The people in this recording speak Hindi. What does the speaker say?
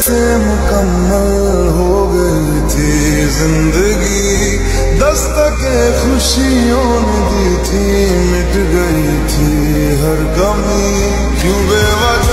से मुकम्मल हो गई थी जिंदगी, दस्तके खुशियों ने दी थी, मिट गई थी हर कमी। क्यों बेवजह